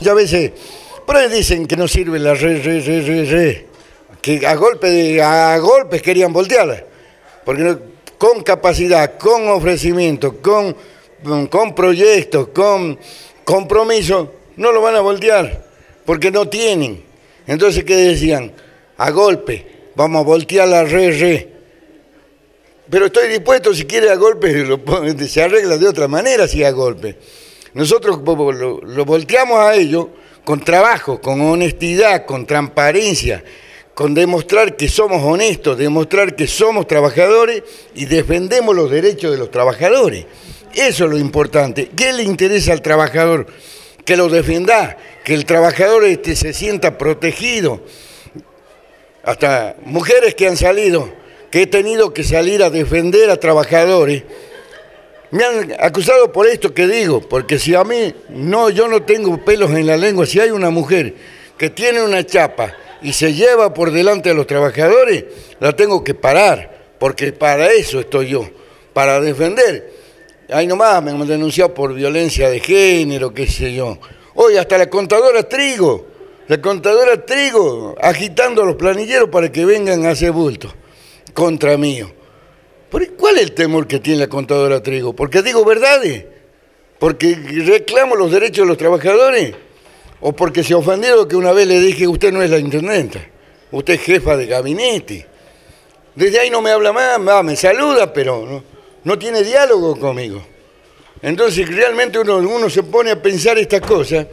ya a veces, por ahí dicen que no sirve la re, que a golpes querían voltearla, porque con capacidad, con ofrecimiento, con proyectos, con compromiso, no lo van a voltear, porque no tienen. Entonces, ¿qué decían? A golpe, vamos a voltear la re. Pero estoy dispuesto, si quiere a golpe, se arregla de otra manera si a golpe. Nosotros lo volteamos a ellos con trabajo, con honestidad, con transparencia, con demostrar que somos honestos, demostrar que somos trabajadores y defendemos los derechos de los trabajadores. Eso es lo importante. ¿Qué le interesa al trabajador? Que lo defienda, que el trabajador se sienta protegido. Hasta mujeres que han salido, que he tenido que salir a defender a trabajadores, me han acusado por esto que digo, porque si a mí, yo no tengo pelos en la lengua, si hay una mujer que tiene una chapa y se lleva por delante a los trabajadores, la tengo que parar, porque para eso estoy yo, para defender. Ahí nomás me han denunciado por violencia de género, qué sé yo. Hoy hasta la contadora Trigo, agitando a los planilleros para que vengan a hacer bulto contra mío. ¿Cuál es el temor que tiene la contadora Trigo? ¿Porque digo verdades? ¿Porque reclamo los derechos de los trabajadores? ¿O porque se ofendieron que una vez le dije, usted no es la intendenta, usted es jefa de gabinete? Desde ahí no me habla más, me saluda, pero no tiene diálogo conmigo. Entonces realmente uno se pone a pensar estas cosas,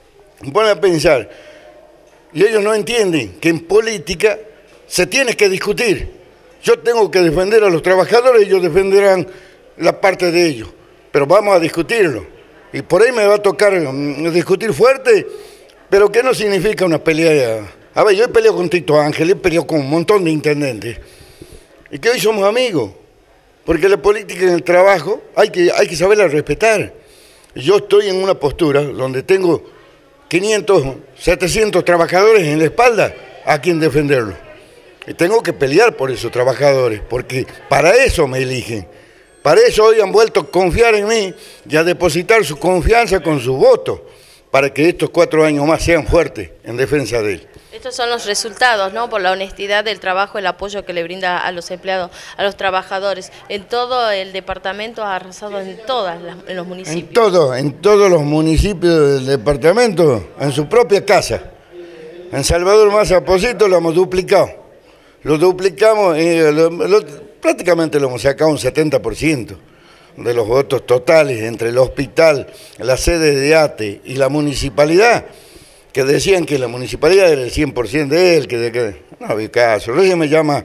y ellos no entienden que en política se tiene que discutir. Yo tengo que defender a los trabajadores, ellos defenderán la parte de ellos, pero vamos a discutirlo. Y por ahí me va a tocar discutir fuerte, pero que no significa una pelea. A ver, yo he peleado con Tito Ángel, he peleado con un montón de intendentes, y que hoy somos amigos, porque la política en el trabajo hay que saberla respetar. Yo estoy en una postura donde tengo 500, 700 trabajadores en la espalda a quien defenderlo. Y tengo que pelear por esos trabajadores, porque para eso me eligen. Para eso hoy han vuelto a confiar en mí y a depositar su confianza con su voto, para que estos 4 años más sean fuertes en defensa de él. Estos son los resultados, ¿no? Por la honestidad del trabajo, el apoyo que le brinda a los empleados, a los trabajadores. En todo el departamento ha arrasado en los municipios. En todos los municipios del departamento, en su propia casa. En Salvador Maza Posito lo hemos duplicado. Lo duplicamos, prácticamente lo hemos sacado un 70% de los votos totales entre el hospital, la sede de ATE y la municipalidad, que decían que la municipalidad era el 100% de él, que no había caso. Recién me llama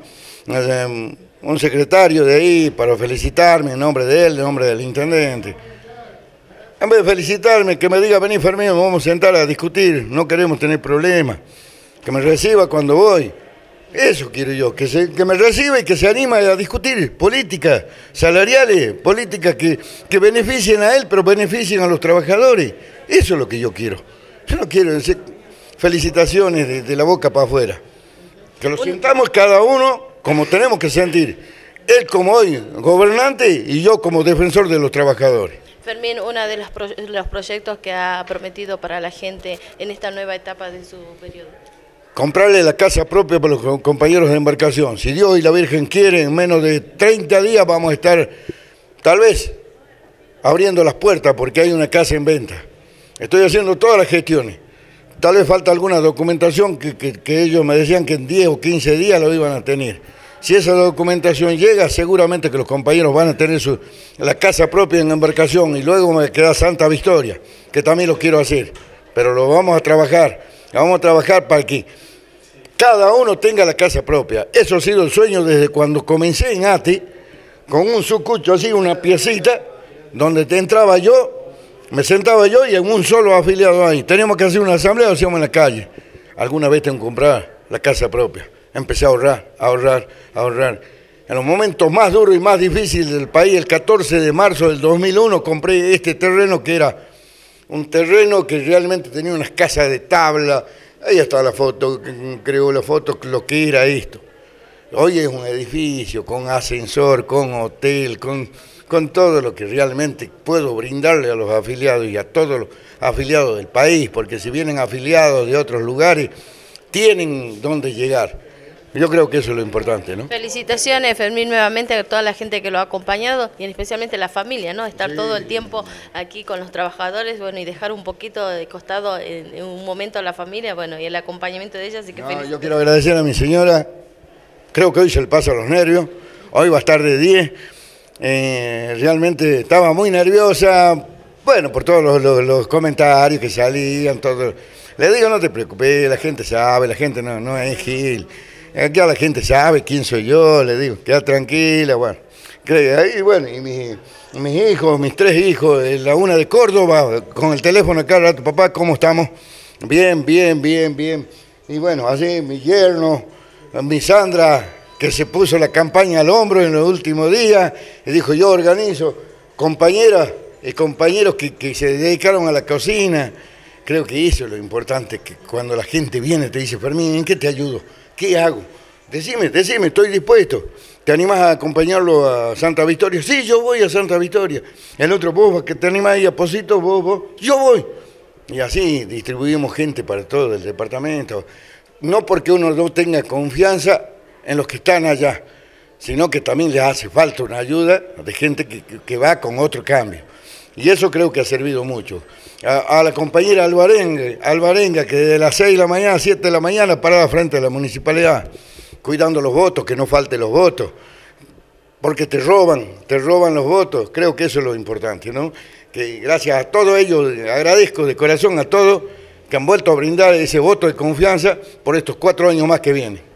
un secretario de ahí para felicitarme en nombre de él, en nombre del intendente. En vez de felicitarme, que me diga, vení Fermín, vamos a sentar a discutir, no queremos tener problemas, que me reciba cuando voy. Eso quiero yo, que me reciba y que se anime a discutir políticas salariales, políticas que beneficien a él, pero beneficien a los trabajadores. Eso es lo que yo quiero. Yo no quiero decir felicitaciones de la boca para afuera. Que lo sintamos cada uno como tenemos que sentir. Él como hoy gobernante y yo como defensor de los trabajadores. Fermín, uno de los proyectos que ha prometido para la gente en esta nueva etapa de su periodo. Comprarle la casa propia para los compañeros de embarcación. Si Dios y la Virgen quieren, en menos de 30 días vamos a estar, tal vez, abriendo las puertas porque hay una casa en venta. Estoy haciendo todas las gestiones. Tal vez falta alguna documentación que ellos me decían que en 10 o 15 días lo iban a tener. Si esa documentación llega, seguramente que los compañeros van a tener la casa propia en embarcación y luego me queda Santa Victoria, que también lo quiero hacer. Pero lo vamos a trabajar. Vamos a trabajar para que cada uno tenga la casa propia. Eso ha sido el sueño desde cuando comencé en ATE, con un sucucho así, una piecita, donde entraba yo, me sentaba yo y en un solo afiliado ahí. Teníamos que hacer una asamblea, lo hacíamos en la calle. Alguna vez tengo que comprar la casa propia. Empecé a ahorrar. En los momentos más duros y más difíciles del país, el 14 de marzo del 2001, compré este terreno que era un terreno que realmente tenía unas casas de tabla. Ahí está la foto, creo la foto, lo que era esto. Hoy es un edificio con ascensor, con hotel, con con todo lo que realmente puedo brindarle a los afiliados y a todos los afiliados del país, porque si vienen afiliados de otros lugares, tienen dónde llegar. Yo creo que eso es lo importante, ¿no? Felicitaciones, Fermín, nuevamente a toda la gente que lo ha acompañado y especialmente la familia, ¿no? Estar todo el tiempo aquí con los trabajadores, bueno, y dejar un poquito de costado en un momento a la familia, bueno, y el acompañamiento de ella, así que yo quiero agradecer a mi señora, creo que hoy se le pasa los nervios, hoy va a estar de 10, realmente estaba muy nerviosa, bueno, por todos los comentarios que salían, todo. Le digo, no te preocupes, la gente sabe, la gente no es gil. Aquí la gente sabe quién soy yo, le digo, queda tranquila, bueno. Y bueno, y mis hijos, mis 3 hijos, la una de Córdoba, con el teléfono acá, rato, papá, ¿cómo estamos? Bien, bien, bien, bien. Y bueno, así mi yerno, mi Sandra, que se puso la campaña al hombro en los últimos días, y dijo, yo organizo, compañeras y compañeros que se dedicaron a la cocina. Creo que eso es lo importante, que cuando la gente viene te dice, Fermín, ¿en qué te ayudo? ¿Qué hago? Decime, estoy dispuesto. ¿Te animás a acompañarlo a Santa Victoria? Sí, yo voy a Santa Victoria. El otro, vos, que te animás ahí a Pocito, vos, yo voy. Y así distribuimos gente para todo el departamento. No porque uno no tenga confianza en los que están allá, sino que también les hace falta una ayuda de gente que va con otro cambio. Y eso creo que ha servido mucho. A la compañera Alvarenga, que de las 6 de la mañana a 7 de la mañana parada frente a la municipalidad, cuidando los votos, que no falten los votos, porque te roban los votos. Creo que eso es lo importante, ¿no? Que gracias a todos ellos, agradezco de corazón a todos que han vuelto a brindar ese voto de confianza por estos 4 años más que vienen.